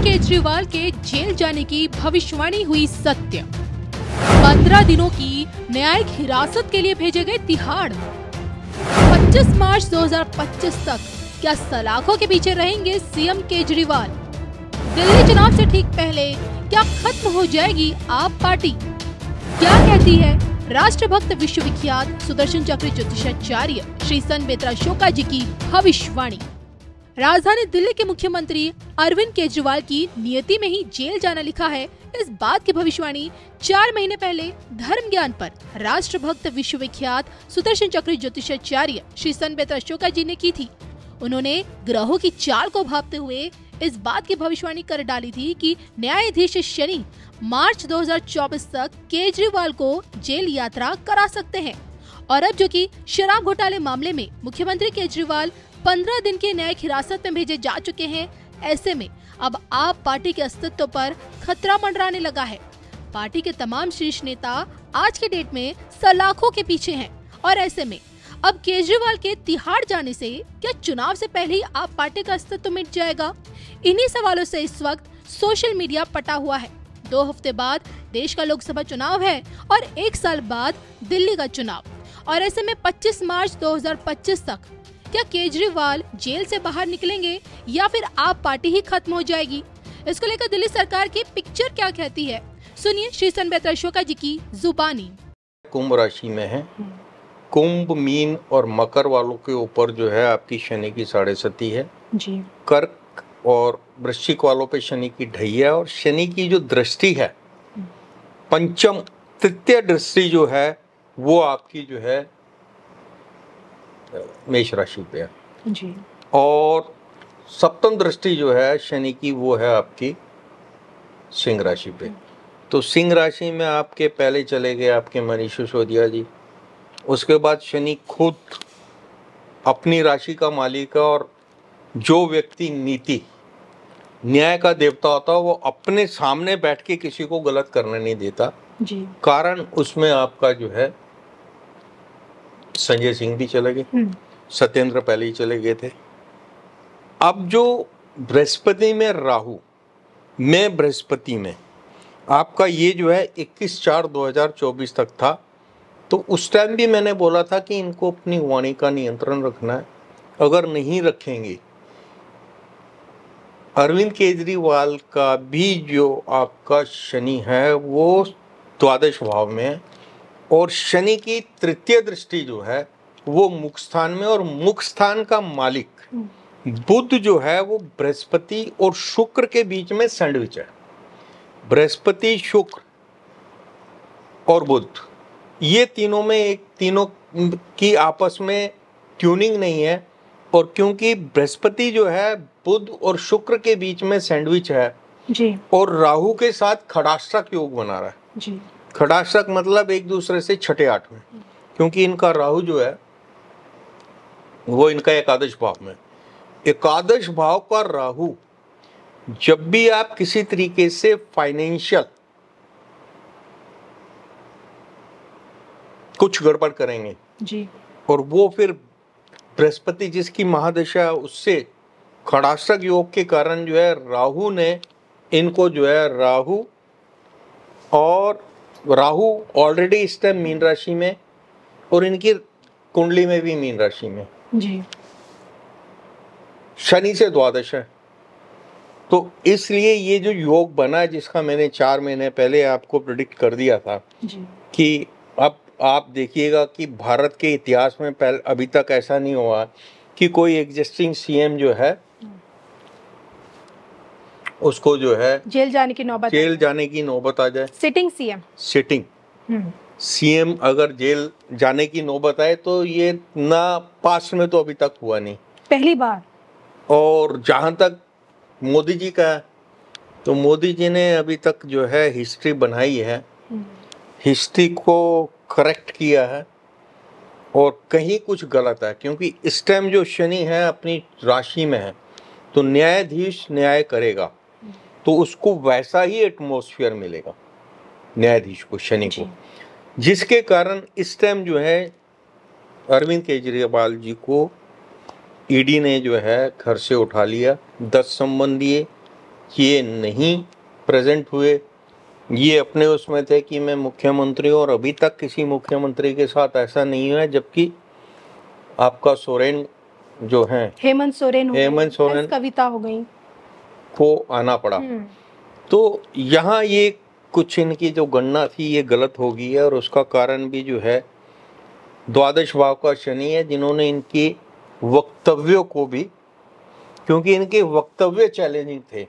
केजरीवाल के जेल जाने की भविष्यवाणी हुई सत्य। 15 दिनों की न्यायिक हिरासत के लिए भेजे गए तिहाड़। 25 मार्च 2025 तक क्या सलाखों के पीछे रहेंगे सीएम केजरीवाल? दिल्ली चुनाव से ठीक पहले क्या खत्म हो जाएगी आप पार्टी? क्या कहती है राष्ट्रभक्त विश्वविख्यात सुदर्शन चक्र ज्योतिषाचार्य श्री संबेत्रा शोका जी की भविष्यवाणी? राजधानी दिल्ली के मुख्यमंत्री अरविंद केजरीवाल की नियति में ही जेल जाना लिखा है। इस बात की भविष्यवाणी 4 महीने पहले धर्म ज्ञान पर राष्ट्रभक्त विश्वविख्यात सुदर्शन चक्र ज्योतिषाचार्य श्री संबेत्रा शोका जी ने की थी। उन्होंने ग्रहों की चाल को भांपते हुए इस बात की भविष्यवाणी कर डाली थी कि न्यायाधीश शनि मार्च 2024 तक केजरीवाल को जेल यात्रा करा सकते हैं। और अब जो कि शराब घोटाले मामले में मुख्यमंत्री केजरीवाल 15 दिन की न्यायिक हिरासत में भेजे जा चुके हैं, ऐसे में अब आप पार्टी के अस्तित्व पर खतरा मंडराने लगा है। पार्टी के तमाम शीर्ष नेता आज के डेट में सलाखों के पीछे हैं और ऐसे में अब केजरीवाल के तिहाड़ जाने से क्या चुनाव से पहले ही आप पार्टी का अस्तित्व मिट जाएगा? इन्हीं सवालों से इस वक्त सोशल मीडिया पटा हुआ है। 2 हफ्ते बाद देश का लोकसभा चुनाव है और 1 साल बाद दिल्ली का चुनाव। और ऐसे में 25 मार्च 2025 तक क्या केजरीवाल जेल से बाहर निकलेंगे या फिर आप पार्टी ही खत्म हो जाएगी? इसको लेकर दिल्ली सरकार की पिक्चर क्या कहती है, सुनिए श्री संबेत्रा शोका जी की जुबानी। कुंभ राशि में है। कुंभ, मीन और मकर वालों के ऊपर जो है आपकी शनि की 7.5 है जी। कर्क और वृश्चिक वालों पे शनि की ढैया और शनि की जो दृष्टि है पंचम तृतीय दृष्टि जो है वो आपकी जो है मेष राशि पे है जी। और सप्तम दृष्टि जो है शनि की वो है आपकी सिंह राशि पे। तो सिंह राशि में आपके पहले चले गए आपके मनीष सिसोदिया जी। उसके बाद शनि खुद अपनी राशि का मालिक है और जो व्यक्ति नीति न्याय का देवता होता है वो अपने सामने बैठ के किसी को गलत करने नहीं देता जी। कारण उसमें आपका जो है संजय सिंह भी चले गए, सत्येंद्र पहले ही चले गए थे। अब जो बृहस्पति में राहु में बृहस्पति में आपका ये जो है 21/4/2024 तक था। तो उस टाइम भी मैंने बोला था कि इनको अपनी वाणी का नियंत्रण रखना है। अगर नहीं रखेंगे, अरविंद केजरीवाल का भी जो आपका शनि है वो द्वादश भाव में है और शनि की तृतीय दृष्टि जो है वो मुख स्थान में और मुख स्थान का मालिक बुध जो है वो बृहस्पति और शुक्र के बीच में सैंडविच है। बृहस्पति, शुक्र और बुध ये तीनों की आपस में ट्यूनिंग नहीं है और क्योंकि बृहस्पति जो है बुध और शुक्र के बीच में सैंडविच है जी। और राहु के साथ खड़ाष्टक योग बना रहा है जी। खड़ाष्टक मतलब एक दूसरे से 6-8 में, क्योंकि इनका राहु जो है वो इनका एकादश भाव में। एकादश भाव का राहु जब भी आप किसी तरीके से फाइनेंशियल कुछ गड़बड़ करेंगे जी। और वो फिर बृहस्पति जिसकी महादशा है उससे खड़ाष्टक योग के कारण जो है राहु ने इनको जो है राहु ऑलरेडी इस टाइम मीन राशि में और इनकी कुंडली में भी मीन राशि में जी। शनि से द्वादश है। तो इसलिए ये जो योग बना है जिसका मैंने 4 महीने पहले आपको प्रेडिक्ट कर दिया था जी। कि अब आप देखिएगा कि भारत के इतिहास में अभी तक ऐसा नहीं हुआ कि कोई एग्जिस्टिंग सीएम जो है उसको जो है जेल जाने की नौबत आ जाए। सिटिंग सीएम अगर जेल जाने की नौबत आए तो ये ना पास्ट में तो अभी तक हुआ नहीं, पहली बार। और जहां तक मोदी जी का है तो मोदी जी ने अभी तक जो है हिस्ट्री बनाई है, हिस्ट्री को करेक्ट किया है और कहीं कुछ गलत है क्योंकि इस टाइम जो शनि है अपनी राशि में है तो न्यायाधीश न्याय करेगा तो उसको वैसा ही एटमॉस्फेयर मिलेगा न्यायाधीश को, शनि को, जिसके कारण इस टाइम जो है अरविंद केजरीवाल जी को ईडी ने जो है घर से उठा लिया। 10 संबंध दिए, ये नहीं प्रेजेंट हुए। ये अपने उसमें थे कि मैं मुख्यमंत्री हूं, और अभी तक किसी मुख्यमंत्री के साथ ऐसा नहीं हुआ है, जबकि आपका सोरेन जो है, हेमंत सोरेन कविता हो गई को आना पड़ा। तो यहाँ ये कुछ इनकी जो गणना थी ये गलत हो गई है, और उसका कारण भी जो है द्वादश भाव का शनि है, जिन्होंने इनकी वक्तव्यों को भी, क्योंकि इनके वक्तव्य चैलेंजिंग थे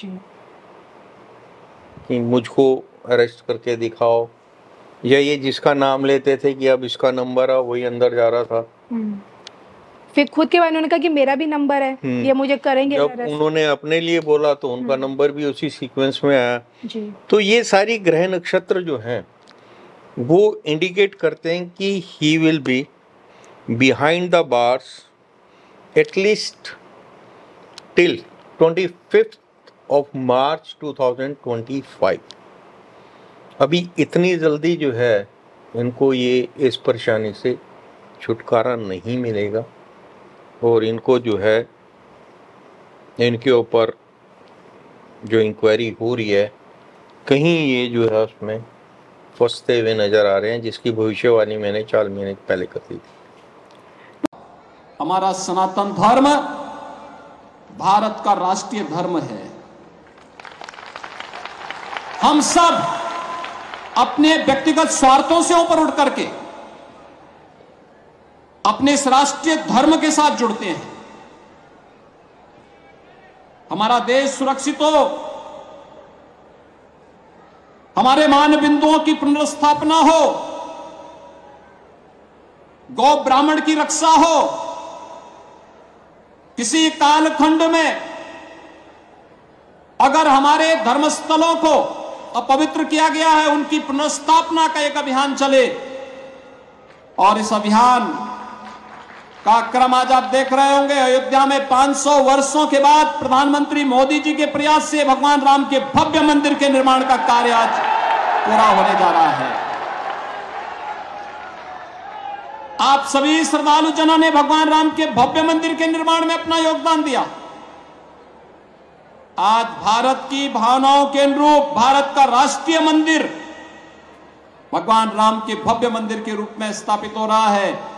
कि मुझको अरेस्ट करके दिखाओ, या ये जिसका नाम लेते थे कि अब इसका नंबर है, वही अंदर जा रहा था। फिर खुद के बाद उन्होंने कहा कि मेरा भी नंबर है, ये मुझे करेंगे। जब उन्होंने अपने लिए बोला तो उनका नंबर भी उसी सीक्वेंस में आया जी। तो ये सारी ग्रह नक्षत्र जो हैं वो इंडिकेट करते हैं कि he will be behind the bars at least till 25th of March 2025। अभी इतनी जल्दी जो है इनको ये इस परेशानी से छुटकारा नहीं मिलेगा, और इनको जो है इनके ऊपर जो इंक्वायरी हो रही है, कहीं ये जो है उसमें फंसते हुए नजर आ रहे हैं, जिसकी भविष्यवाणी मैंने 4 महीने पहले कर दी थी। हमारा सनातन धर्म भारत का राष्ट्रीय धर्म है। हम सब अपने व्यक्तिगत स्वार्थों से ऊपर उठ करके अपने इस राष्ट्रीय धर्म के साथ जुड़ते हैं। हमारा देश सुरक्षित हो, हमारे मान बिंदुओं की पुनर्स्थापना हो, गौ ब्राह्मण की रक्षा हो, किसी कालखंड में अगर हमारे धर्मस्थलों को अपवित्र किया गया है, उनकी पुनर्स्थापना का एक अभियान चले। और इस अभियान का क्रम आज आप देख रहे होंगे। अयोध्या में 500 वर्षों के बाद प्रधानमंत्री मोदी जी के प्रयास से भगवान राम के भव्य मंदिर के निर्माण का कार्य आज पूरा होने जा रहा है। आप सभी श्रद्धालु जनों ने भगवान राम के भव्य मंदिर के निर्माण में अपना योगदान दिया। आज भारत की भावनाओं के अनुरूप भारत का राष्ट्रीय मंदिर भगवान राम के भव्य मंदिर के रूप में स्थापित हो रहा है।